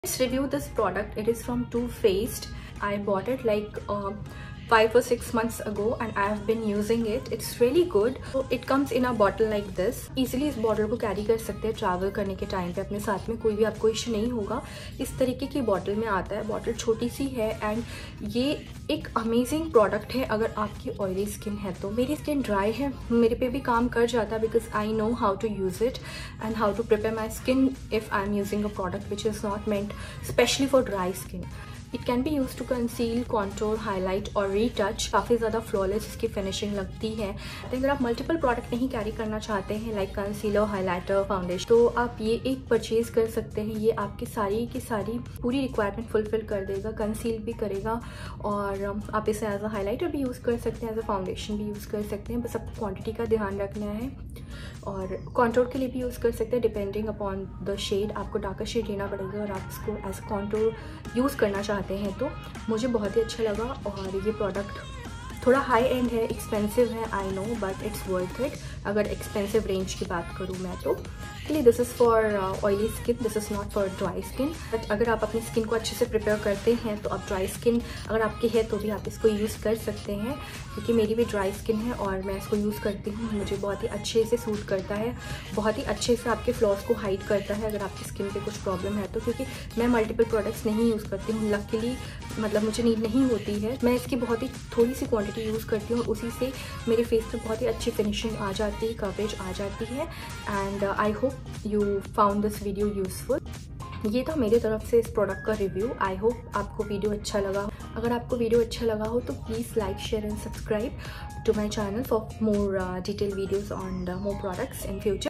Let's review this product. It is from Too Faced. I bought it like 5 or 6 months ago and I have been using it. It's really good. So it comes in a bottle like this. Easily इस bottle को carry कर सकते हैं travel करने के time पे अपने साथ में, कोई भी आपको इशू नहीं होगा। इस तरीके की बॉटल में आता है। बॉटल छोटी सी है एंड ये एक अमेजिंग प्रोडक्ट है अगर आपकी ऑयली स्किन है तो। मेरी स्किन ड्राई है, मेरे पे भी काम कर जाता है because I know how to use it and how to prepare my skin if I am using a product which is not meant specially for dry skin. It can be use to conceal, contour, highlight और retouch. काफ़ी ज़्यादा flawless इसकी finishing लगती है। अगर आप multiple product नहीं carry करना चाहते हैं लाइक कंसीलर, हाईलाइटर, फाउंडेशन, तो आप ये एक परचेज कर सकते हैं। ये आपकी सारी की सारी पूरी रिक्वायरमेंट फुलफिल कर देगा, कंसील भी करेगा और आप इसे एज अ हाईलाइटर भी यूज़ कर सकते हैं, एज अ फाउंडेशन भी यूज़ कर सकते हैं। बस आपको क्वान्टिटी का ध्यान रखना है। और कॉन्टोर के लिए भी यूज़ कर सकते हैं डिपेंडिंग अपॉन द शेड। आपको डार्कर शेड लेना पड़ेगा और आप इसको एज कॉन्टोर यूज़ करना चाहते हैं तो मुझे बहुत ही अच्छा लगा। और ये प्रोडक्ट थोड़ा हाई एंड है, एक्सपेंसिव है, I know, but it's worth it. अगर एक्सपेंसिव रेंज की बात करूँ मैं तो लिए this is for oily skin, this is not for dry skin. But अगर आप अपनी स्किन को अच्छे से प्रिपेयर करते हैं तो आप ड्राई स्किन अगर आपकी है तो भी आप इसको यूज़ कर सकते हैं, क्योंकि मेरी भी ड्राई स्किन है और मैं इसको यूज़ करती हूँ। मुझे बहुत ही अच्छे से सूट करता है, बहुत ही अच्छे से आपके फ्लॉज को हाइड करता है अगर आपकी स्किन पे कुछ प्रॉब्लम है तो। क्योंकि मैं मल्टीपल प्रोडक्ट्स नहीं यूज़ करती हूँ, लकीली मतलब मुझे नीड नहीं होती है। मैं इसकी बहुत ही थोड़ी सी क्वांटिटी यूज़ करती हूँ और उसी से मेरे फेस पे बहुत ही अच्छी फिनिशिंग आ जाती है, कवरेज आ जाती है। And I hope you found this video useful. ये था मेरे तरफ से इस प्रोडक्ट का रिव्यू। आई होप आपको वीडियो अच्छा लगा। अगर आपको वीडियो अच्छा लगा हो तो please like, share and subscribe to my channel for more detail videos on more products in future.